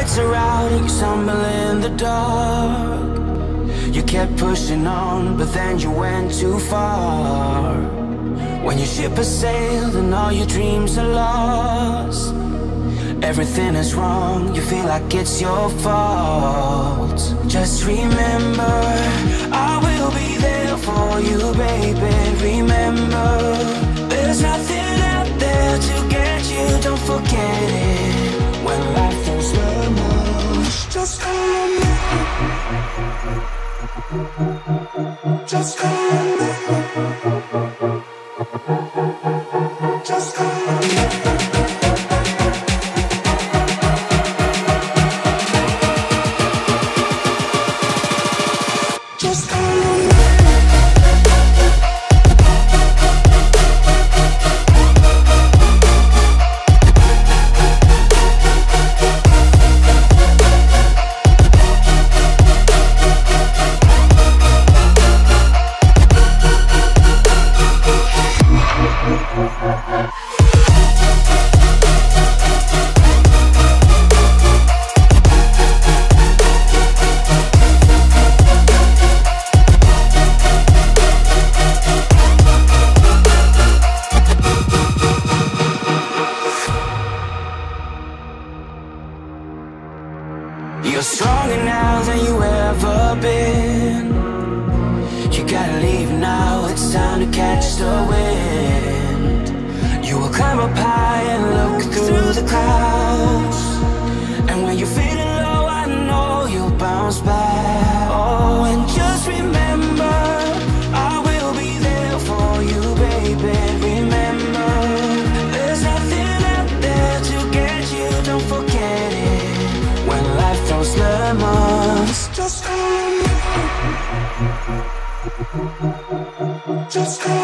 lights are out and you stumble in the dark. You kept pushing on, but then you went too far. When your ship has sailed and all your dreams are lost, everything is wrong, you feel like it's your fault. Just remember, I will be there for you, baby. Remember, there's nothing out there to get you, don't forget it. When life throws lemons, just call on me. Just call on me. Just call on me. Just call on me. You're stronger now than you ever been. You gotta leave now, it's time to catch the wind. You will climb up high and look through the clouds, and when you're feeling low, I know you'll bounce back. Oh, and just remember, I will be there for you, baby. Remember, there's nothing out there to get you, don't forget it. When life throws lemons, just call on me. Just call